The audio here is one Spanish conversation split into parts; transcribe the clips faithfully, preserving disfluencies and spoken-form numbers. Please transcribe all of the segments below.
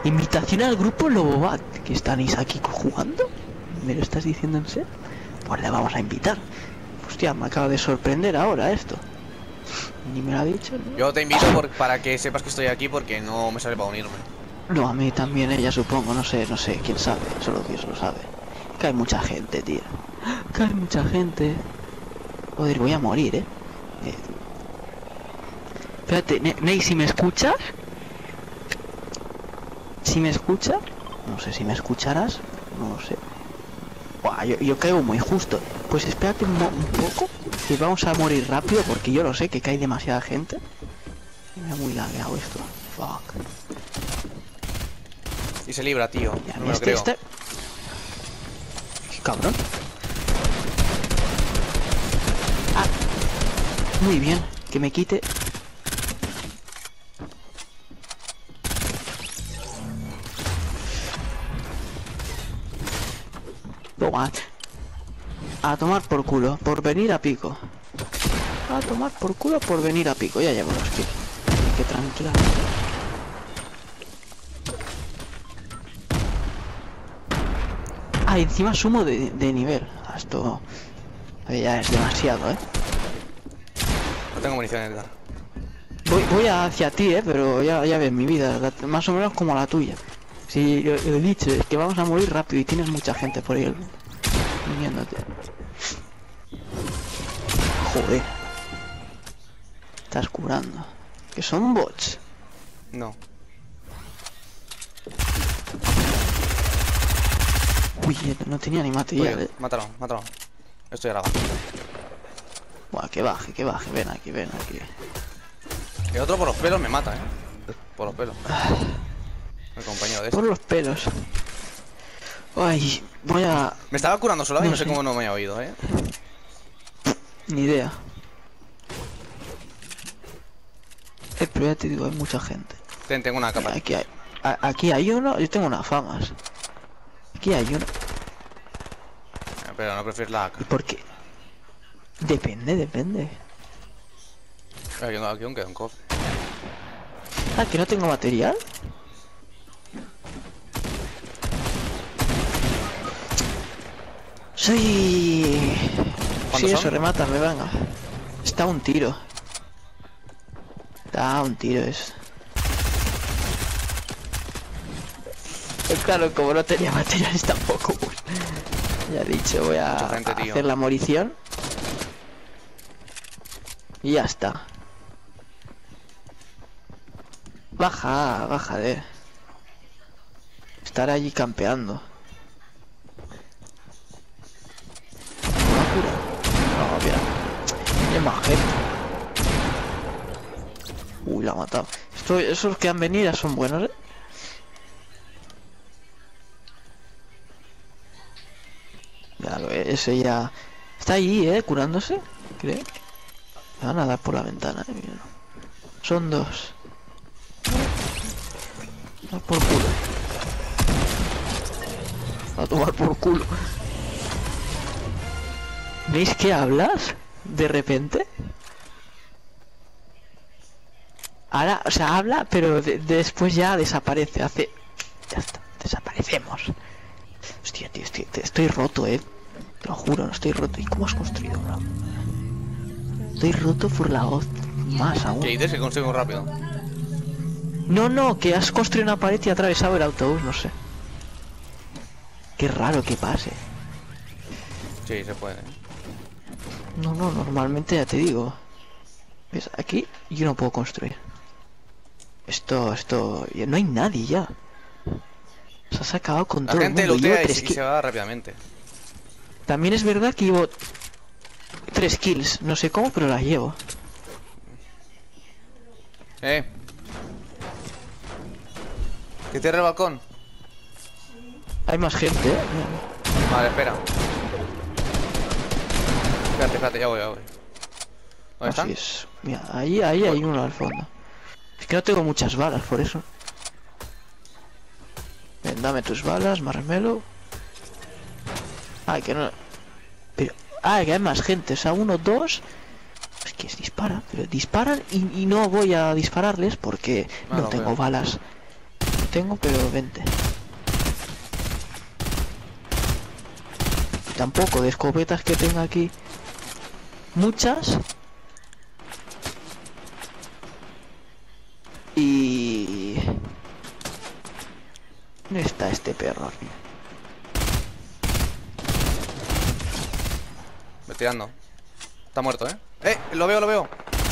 Invitación al grupo Lobobat. ¿Que estanéis aquí jugando? ¿Me lo estás diciendo en serio? Pues le vamos a invitar. Hostia, me acaba de sorprender ahora esto. Ni me lo ha dicho, ¿no? Yo te invito por, para que sepas que estoy aquí porque no me sale para unirme. No, a mí también, ella supongo, no sé, no sé, quién sabe, solo Dios lo sabe. Que hay mucha gente, tío. Que hay mucha gente. Joder, voy a morir, eh. eh. Espérate, Ne- Ney, si me escuchas. Si me escuchas. No sé si me escucharás. No lo sé. Buah, yo, yo caigo muy justo. Pues espérate un, mo- un poco. Que vamos a morir rápido porque yo lo sé que cae demasiada gente. Y me ha muy lagueado esto. Fuck. Y se libra, tío. Ya, No me lo este, creo. este... ¿Qué cabrón? Ah, muy bien, que me quite. Toma. A tomar por culo, por venir a pico. A tomar por culo por venir a pico. Ya llevo los kills. Que tranquila. Ah, encima sumo de, de nivel. Esto eh, ya es demasiado, ¿eh? No tengo munición, Edgar. Voy, voy hacia ti, ¿eh? Pero ya, ya ves mi vida, la- más o menos como la tuya. Si lo, lo he dicho, es que vamos a morir rápido y tienes mucha gente por ahí viniéndote. Joder. Estás curando. Que son bots. No. Uy, no tenía ni material, Oye, eh. mátalo, mátalo. Estoy ahora. Buah, que baje, que baje. Ven aquí, ven aquí. El otro por los pelos me mata, eh. Por los pelos. El compañero de este. Por los pelos. Ay, voy a... Me estaba curando solo y No no sé sé. cómo no me ha oído, eh. Ni idea. Eh, pero ya te digo, hay mucha gente. Ten, tengo una capa. Aquí hay, a- aquí hay uno, yo tengo unas famas. Aquí hay uno. Pero no prefieres la A K. ¿Y por qué? Depende, depende. Aquí, aquí aún queda un cofre. Ah, que no tengo material. Soy... ¿Cuántos Sí, eso, son? remátame, venga. Está a un tiro. Está a un tiro es. Pues claro, como no tenía materiales tampoco, pues... Ya he dicho, voy a, Mucha gente, a tío. hacer la munición. Y ya está. Baja, baja de... Estar allí campeando. Locura. No, mira. Hay más gente. Uy, la ha matado. Esto, esos que han venido ya son buenos, ¿eh? Claro, ese ya... Está ahí, ¿eh? Curándose, creo. Me van a dar por la ventana, eh. Mira. Son dos. A por culo. A tomar por culo. ¿Veis que hablas? De repente. Ahora, o sea, habla, pero de- después ya desaparece. Hace... Ya está, desaparecemos. Hostia, tío, estoy, te- estoy roto, eh. Te lo juro, no estoy roto. ¿Y cómo has construido, bro? Estoy roto por la voz. Más aún. ¿Qué dices? Que consigo rápido. No, no, que has construido una pared y atravesado el autobús, no sé. Qué raro que pase. Sí, se puede. No, no, normalmente ya te digo. ¿Ves? Aquí yo no puedo construir. Esto, esto... ya no hay nadie ya. Se has acabado con La todo el gente mundo. Llevo lootea y, tres y ki- se va rápidamente. También es verdad que llevo tres kills. No sé cómo, pero las llevo. Eh. ¿Que cierre el balcón? Hay más gente, ¿eh? Mira. Vale, espera. Espérate, espérate, ya voy, ya voy. ¿Dónde Así están? es. Mira, ahí, ahí hay uno al fondo. Es que no tengo muchas balas, por eso. Ven, dame tus balas, marmelo. Ay, que no... Pero... Ah, que hay más gente. O sea, uno, dos... Es que es disparan. Pero disparan y, y no voy a dispararles porque Ah, no no tengo veo. balas. tengo, pero vente. Tampoco de escopetas que tengo aquí. Muchas. Y... ¿dónde está este perro? Me estoy dando. Está muerto, ¿eh? ¡Eh! Lo veo, lo veo.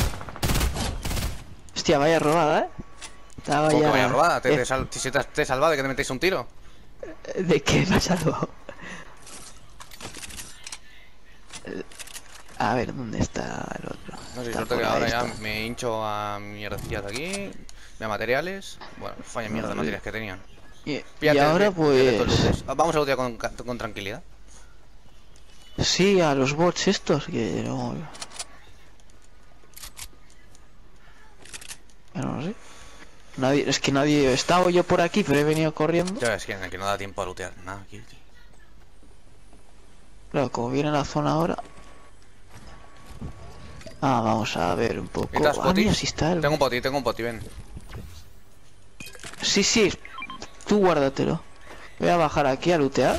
Hostia, vaya robada, ¿eh? Estaba ¿Cómo ya... que vaya robada? ¿Te, eh, te, sal... si te, te he salvado de que te metéis un tiro? ¿De qué me ha salvado? A ver, ¿dónde está el otro? No sé, Está suerte por que ahí, ahora ya está. me hincho a mierdecillas de aquí. Me a materiales. Bueno, falla mierda de materiales que tenían. Y, Píllate, y ahora pí- píllate todo el pues... lootes. Vamos a lootear con, con tranquilidad. Sí, a los bots estos que no... Ya no lo sé. Nadie, es que nadie... He estado yo por aquí, pero he venido corriendo. Ya ves que, que no da tiempo a lootear nada aquí, tío. Claro, como viene la zona ahora... Ah, vamos a ver un poco. ¿Necesitas Ah, mira, potis? sí está el... Tengo un poti, tengo un poti, ven. Sí, sí. Tú guárdatelo. Voy a bajar aquí a lootear.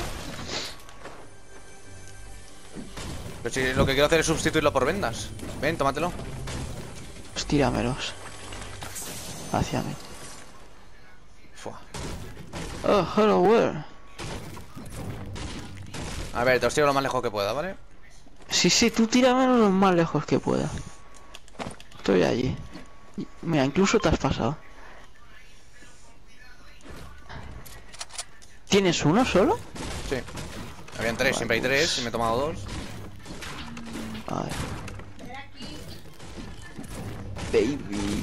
Pero si lo que quiero hacer es sustituirlo por vendas. Ven, tómatelo. Pues tíramelos. Hacia mí. Fua. Oh, hello, where? A ver, te los tiro lo más lejos que pueda, ¿vale? Sí, sí, tú tíramelos lo más lejos que pueda. Estoy allí. Mira, incluso te has pasado. ¿Tienes uno solo? Sí. Habían tres, Vale, siempre hay tres y me he tomado dos. A ver. Baby.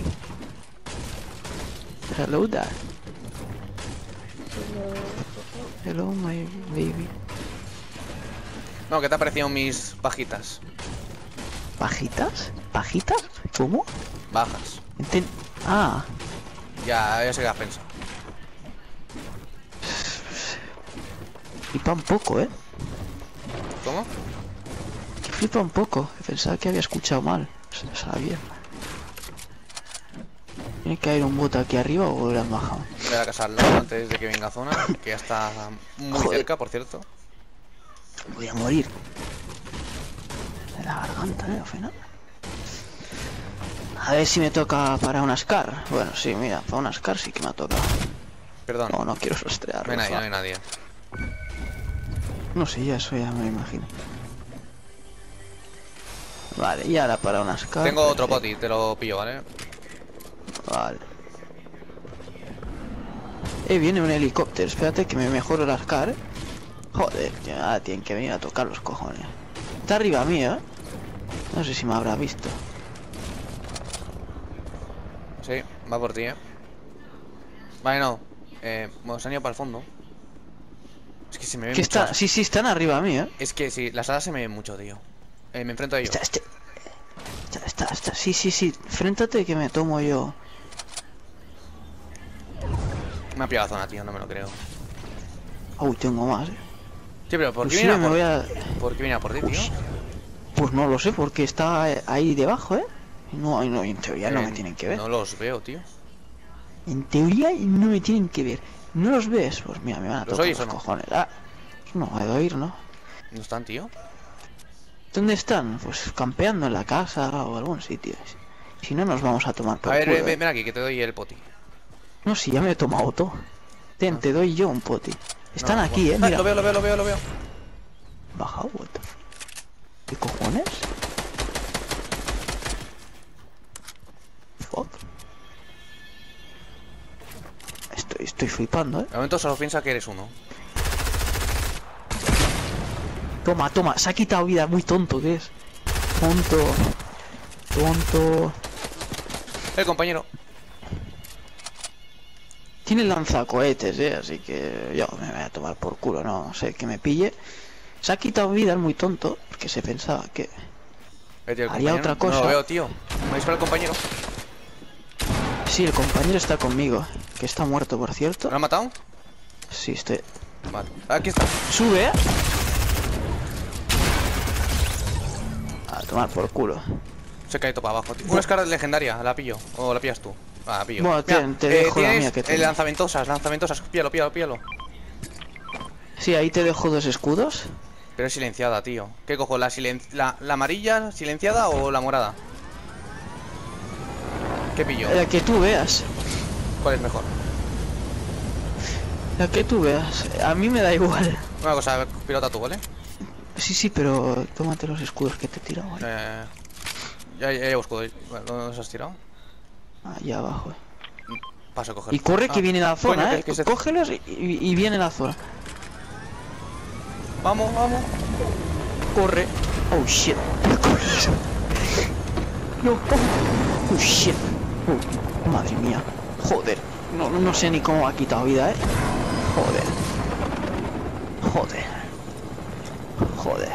Hello there. Hello, my baby. No, ¿qué te han parecido mis bajitas? ¿Pajitas? ¿Pajitas? ¿Cómo? Bajas. Enten- ah, Ya, ya sé qué has pensado. flipa un poco, ¿eh? ¿Cómo? Que flipa un poco. Pensaba que había escuchado mal. Se sabía. Tiene que haber un bot aquí arriba o lo han bajado. Voy a la casa al lado antes de que venga zona, que ya está muy Joder. cerca, por cierto. Voy a morir. De la garganta, ¿eh? Al final. A ver si me toca para una Scar. Bueno, sí, mira, para una Scar sí que me ha tocado. Perdón. No, no quiero rastrear. No hay nadie, no Rafa. hay nadie. No sé, ya eso ya me lo imagino. Vale, y ahora para una Scar. Tengo otro perfecto. poti, te lo pillo, ¿vale? Vale. Eh, viene un helicóptero. Espérate que me mejoro la Scar, ¿eh? Joder, tío, ahora tienen que venir a tocar los cojones. Está arriba mío, ¿eh? No sé si me habrá visto. Sí, va por ti, ¿eh? Vale, no. Eh, bueno, se han ido para el fondo. Es que se me ve Que mucho. está, sí, sí, están arriba mío, ¿eh? Es que sí, las alas se me ven mucho, tío. Eh, me enfrento a ellos. Está, este... está, está, está, sí, sí, sí. Fréntate que me tomo yo. Me ha pillado la zona, tío, no me lo creo. Uy, tengo más, ¿eh? Sí, pero ¿por qué Inclusive viene a me por... voy a... ¿Por qué viene a por ti, tío? Pues no lo sé, porque está ahí debajo, ¿eh? No, no, en teoría no Eh, me tienen que ver. No los veo, tío. En teoría no me tienen que ver. ¿No los ves? Pues mira, me van a ¿Los tocar oyes los o no? cojones. Ah, no, he de oír, ¿no? ¿No están, tío? ¿Dónde están? Pues campeando en la casa o algún sitio. Si no, nos vamos a tomar por A ver, culo, ven, ¿eh? ven, ven aquí, que te doy el poti. No, si ya me he tomado todo. Ten, Ah. te doy yo un poti. Están No, aquí, bueno. ¿eh? Ah, Mira. lo veo, lo veo, lo veo, lo veo. Bajado, what the f- ¿Qué cojones? Fuck. Estoy, estoy flipando, ¿eh? De momento solo piensa que eres uno. Toma, toma, se ha quitado vida, muy tonto que es. Tonto. Tonto. Eh, compañero. Tiene lanzacohetes, eh, así que yo me voy a tomar por culo, no sé, que me pille. Se ha quitado vida, es muy tonto, porque se pensaba que... Eh, tío, el Haría compañero. otra No cosa. lo veo, tío. Me dispara el compañero. Sí, el compañero está conmigo, que está muerto, por cierto. ¿Lo han matado? Sí, estoy... Vale. Aquí está. Sube, ¿eh? A tomar por culo. Se cae todo para abajo, tío. Una escara legendaria, la pillo. O la pillas tú. Ah, pillo. Bueno, te, Mira, te eh, dejo la tienes mía que eh, tengo. lanzamentosas, lanzamentosas. Píalo, píalo, píalo. Sí, ahí te dejo dos escudos. Pero es silenciada, tío. ¿Qué cojo? ¿La, silen... la, la amarilla silenciada o la morada? ¿Qué pillo? La que tú veas. ¿Cuál es mejor? La que tú veas. A mí me da igual. Una cosa, pilota tú, ¿vale? Sí, sí, pero tómate los escudos que te he tirado ahí. Eh, ya, ya llevo escudo. Bueno, ¿dónde los has tirado? Ahí abajo. Paso a coger. Y corre que Ah, viene la zona, coño, eh. que- que se- Cógelos y, y- y viene la zona. Vamos, vamos. Corre. Oh shit. Corre. No. Oh shit. Oh, madre mía. Joder. No, no sé ni cómo ha quitado vida, eh. Joder. Joder. Joder.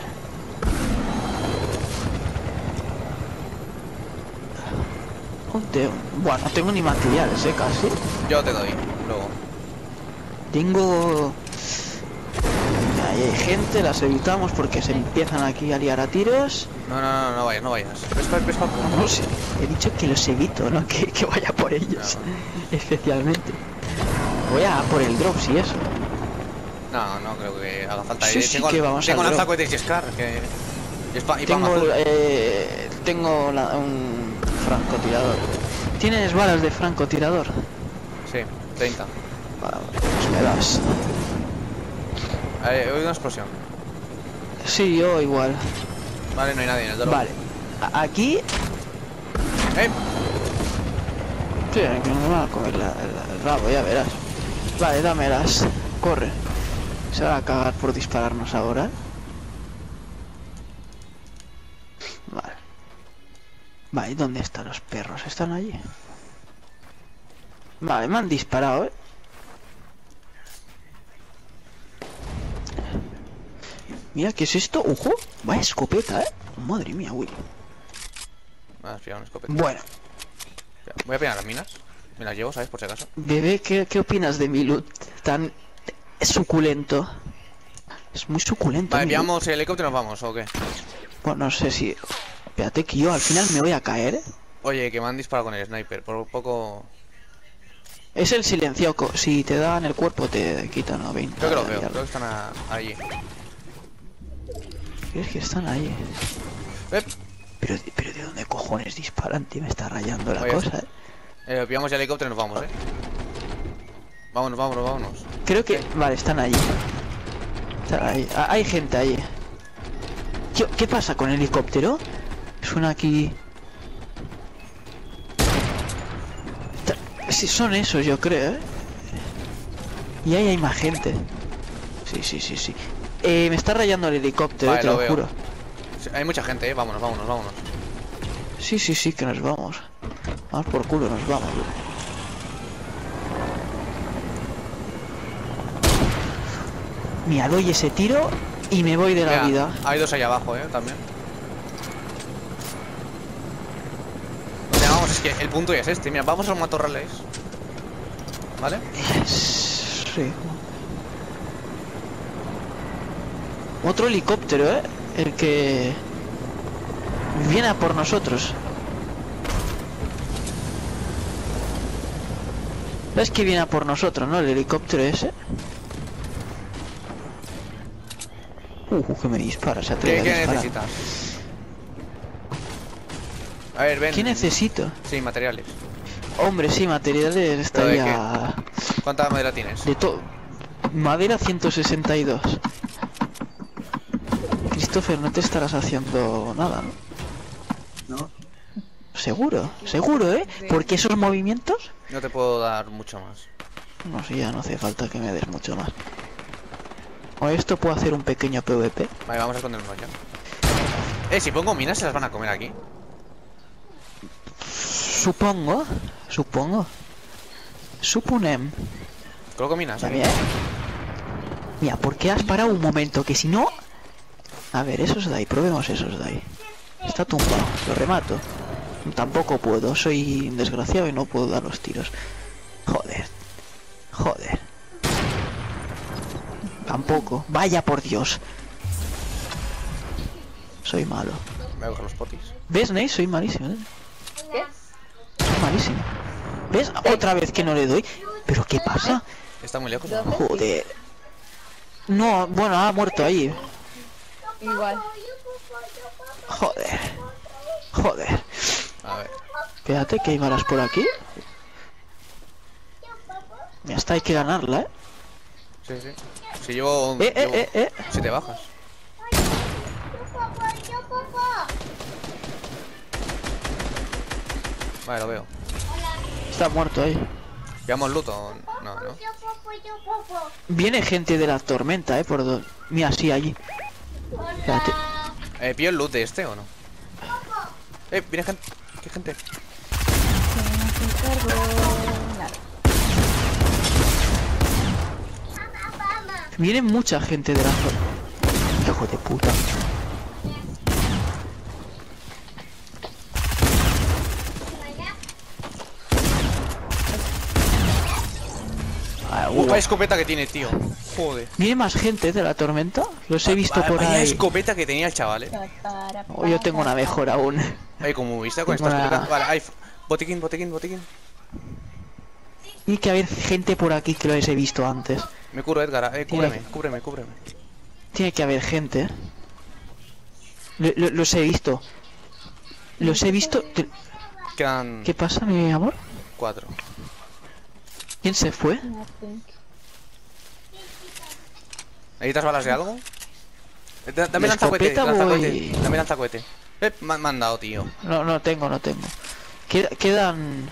Joder. Bueno, no tengo ni materiales, eh, casi. Yo te doy, luego. Tengo... Ahí hay gente, las evitamos porque se empiezan aquí a liar a tiros. No, no, no, no vayas, no vayas. Ves pa- ves pa- No sé, he dicho que los evito, no que, que vaya por ellos. No. Especialmente. Voy a por el drop, si eso. No, no creo que haga falta. Sí, Eh, sí tengo que vamos tengo al drop. lanzacohetes y Scar, que... Y, es pa- y pan Tengo, azul. eh, tengo la- un francotirador. ¿Tienes balas de francotirador? Sí, treinta. Vale, pues me das. Eh, he oído una explosión. Sí, yo igual. Vale, no hay nadie en el drop. Vale. A- aquí... ¡Eh! Sí, que me van a comer la- la- el rabo, ya verás. Vale, dámelas. Corre. Se va a cagar por dispararnos ahora. Vale. Vale, ¿dónde están los perros? ¿Están allí? Vale, me han disparado, ¿eh? Mira, ¿qué es esto? ¡Ojo! Vaya escopeta, ¿eh? Madre mía, uy. Me has pillado un escopeta. Bueno, Voy a pillar las minas. Me las llevo, ¿sabes? Por si acaso. bebé, ¿qué, qué opinas de mi loot tan suculento? Es muy suculento. Vale, mi loot. pillamos el helicóptero y nos vamos, ¿o qué? Bueno, no sé si... Espérate que yo al final me voy a caer, ¿eh? Oye, que me han disparado con el sniper. Por poco... Es el silenciado. co- Si te dan el cuerpo te quitan a veinte. Creo que lo veo. ya Creo que están a- allí. ¿Crees que están ahí? Eh, Pero, pero ¿de dónde cojones disparan, tío? Me está rayando la Oye, cosa, ¿eh? eh, pillamos el helicóptero y nos vamos, ¿eh? Vámonos, vámonos, vámonos. Creo que... Vale, están allí. Están ahí. Ah, hay gente allí. Tío, ¿qué pasa con el helicóptero? Suena aquí... Ta- Sí, son esos, yo creo, ¿eh? Y ahí hay más gente. Sí, sí, sí, sí. Eh, me está rayando el helicóptero, Vale, te lo lo veo. juro. Sí, hay mucha gente, ¿eh? Vámonos, vámonos, vámonos. Sí, sí, sí, que nos vamos. Vamos por culo, nos vamos. Mira, doy ese tiro y me voy de la Mira, vida. hay dos ahí abajo, ¿eh? También. O sea, vamos, es que el punto ya es este. Mira, vamos a los matorrales. ¿Vale? Sí. Otro helicóptero, ¿eh? El que... viene a por nosotros. ¿Ves que viene a por nosotros, no? El helicóptero ese. Uh, que me dispara, se atreve ¿Qué, a qué disparar. necesitas? A ver, ven. ¿Qué necesito? Sí, materiales. Hombre, sí, materiales ¿Pero de estaría... ¿Cuánta madera tienes? De todo. Madera ciento sesenta y dos. Christopher, no te estarás haciendo nada, ¿no? No. Seguro, seguro, ¿eh? Porque esos movimientos... No te puedo dar mucho más. No sé, ya no hace falta que me des mucho más. O esto puedo hacer un pequeño PvP. Vale, vamos a escondernos ya. Eh, si pongo minas se las van a comer aquí. Supongo, supongo. Suponem. Coloco minas aquí. Mira, ¿eh? Mira, ¿por qué has parado un momento? Que si no... A ver, esos de ahí, probemos esos de ahí. Está tumbado, lo remato. Tampoco puedo, soy un desgraciado y no puedo dar los tiros. Joder. Joder. Tampoco. Vaya por Dios. Soy malo. Me voy a coger los potis. ¿Ves, Ney? Soy malísimo, ¿eh? ¿Qué? Soy malísimo. ¿Ves? Otra vez que no le doy. ¿Pero qué pasa? Está muy lejos. ¿Dónde? Joder. No, bueno, ha muerto ahí. Igual. Joder. Joder. A ver. Espérate que hay balas por aquí. Ya está, hay que ganarla, ¿eh? Sí, sí. Si llevo... Eh, eh, llevo- eh, eh. Si te bajas. Vale, lo veo. Está muerto ahí. ¿Llevamos loot o no? No. Viene gente de la tormenta, ¿eh? Por dos. Mira, sí, allí. Espérate. Eh, ¿pillo el loot de este o no? Eh, viene gente. ¿Qué gente? Viene mucha gente de la tormenta. Hijo de puta. Ah, Uh, uh. vaya escopeta que tiene, tío. Joder. ¿Viene más gente de la tormenta? Los he visto Vaya- por vaya ahí. escopeta que tenía el chaval, eh. Oh, yo tengo una mejor aún. Ay, como viste con Tengo esta una- escopeta. Vale, hay botiquín, botiquín, botiquín. Tiene que haber gente por aquí que los he visto antes. Me curo, Edgar. Eh, cúbreme, Tiene- cúbreme, cúbreme. Tiene que haber gente. Lo- lo- los he visto. Los he visto. Te- Quedan ¿Qué pasa, mi amor? cuatro. ¿Quién se fue? ¿Necesitas balas de algo? Eh, da- Dame La lanzacohete, escopeta lanzacohete. voy- Dame lanzacohete. Eh, me han me han dado, tío. No, no tengo, no tengo. Queda- quedan.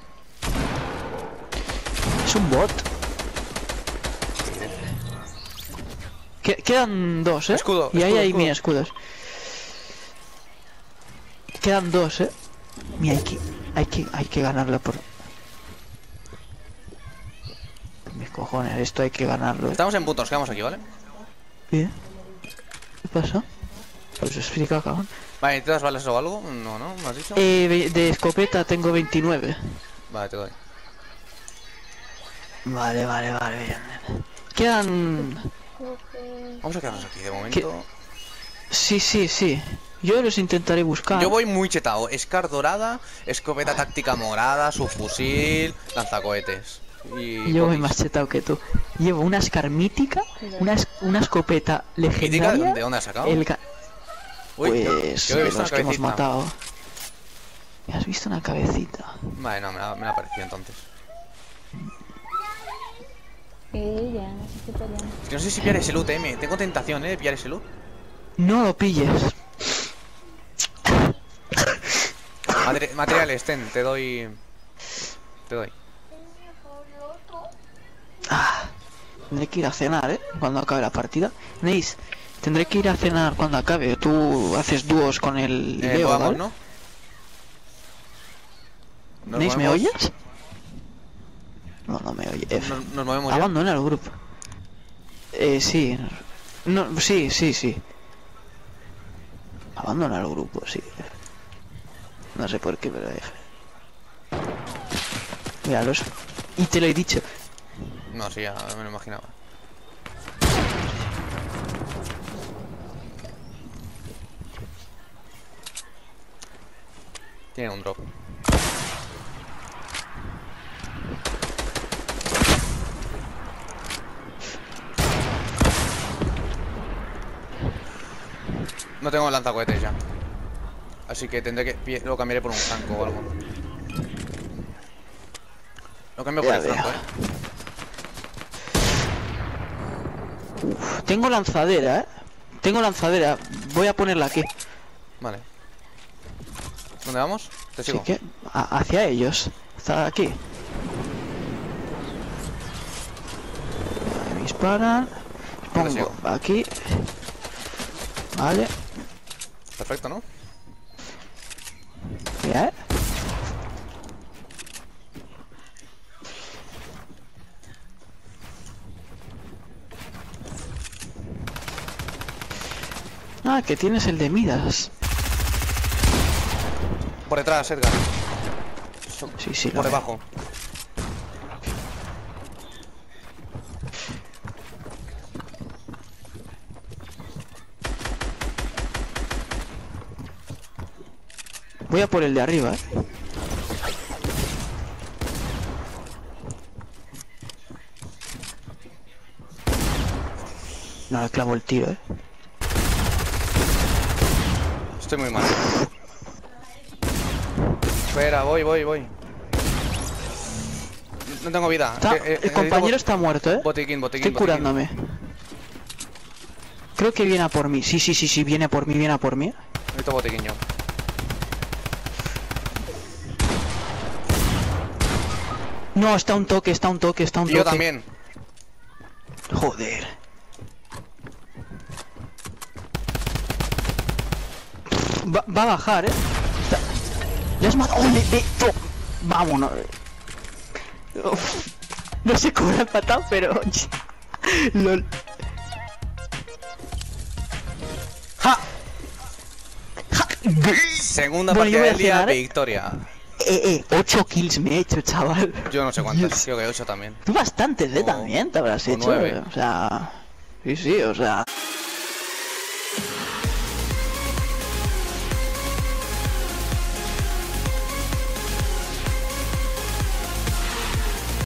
Es un bot. Que- quedan dos, ¿eh? Escudo, Y ahí escudo, hay escudo. mis escudos. Quedan dos, ¿eh? Mira, hay que, hay que, hay que ganarla por... por mis cojones, esto hay que ganarlo, ¿eh? Estamos en punto, nos quedamos aquí, ¿vale? Bien. ¿Qué pasa? Pues explica, cabrón. Vale, ¿te das balas o algo? No, ¿no? ¿Me has dicho? Eh, ve- de escopeta tengo veintinueve. Vale, te doy. Vale, vale, vale, bien. Quedan... Vamos a quedarnos aquí de momento. Sí, sí, sí. Yo los intentaré buscar. Yo voy muy chetado. Scar dorada, escopeta táctica morada, subfusil, lanzacohetes. Y Yo voy coquis. más chetado que tú. Llevo una Scar mítica, una, es- una escopeta ¿Mítica? legendaria. ¿De dónde has sacado? El ga- Uy, pues yo- yo he de visto los una que hemos cabecita. matado. ¿Me has visto una cabecita? Vale, no, me la, me la pareció entonces. Ella, no sé qué pelean. Es que no sé si pillar ese loot, eh. me- Tengo tentación, eh, de pillar ese loot. No lo pilles. Mater- materiales, ten, te doy. Te doy. Ah, tendré que ir a cenar, ¿eh? Cuando acabe la partida. Neis, tendré que ir a cenar cuando acabe. Tú haces dúos con el Eh, Leo, podamos, ¿vale? ¿no? Nos Neis, ¿me movemos- oyes? No, no me oye. F. Nos, nos movemos ya. Abandona el grupo. Eh, sí. No, sí, sí, sí. Abandona el grupo, sí. No sé por qué, pero F. Míralos. Y te lo he dicho. No, sí, ya me lo imaginaba. Tiene un drop. No tengo lanzacohetes ya. Así que tendré que... pi- Lo cambiaré por un franco o algo. Lo cambio por Ya el franco, veo. eh. Uf, tengo lanzadera, ¿eh? Tengo lanzadera. Voy a ponerla aquí. Vale. ¿Dónde vamos? Te Así sigo. que, a- hacia ellos. Está aquí. Me disparan. Pongo sigo. aquí. Vale. Perfecto, ¿no? Ya, ¿eh? Ah, que tienes el de Midas. Por detrás, Edgar. Sí, sí, lo Por veo. debajo. Voy a por el de arriba, ¿eh? No le clavo el tiro, eh. Estoy muy mal. Espera, voy, voy, voy. No tengo vida. Está- Eh, eh, el compañero necesito está muerto, eh. Botiquín, botiquín, Estoy botiquín. curándome. Creo que viene a por mí. Sí, sí, sí, sí, viene a por mí, viene a por mí. Necesito botiquín yo. No, está un toque, está un toque, está un Y toque. yo también. Joder. Va, va a bajar, eh. Está... Le has matado. ¡Oh, le, le- to- Vámonos. Uf. No sé cómo le has matado, pero. Lol. ¡Ja! Ja. Segunda Bueno, yo partida voy a del día, cenar, ¿eh? victoria. Eh, eh, ocho kills me he hecho, chaval. Yo no sé cuántas, Dios. creo que ocho también. Tú bastantes, eh, O- también te habrás o hecho. nueve. O sea. Sí, sí, o sea.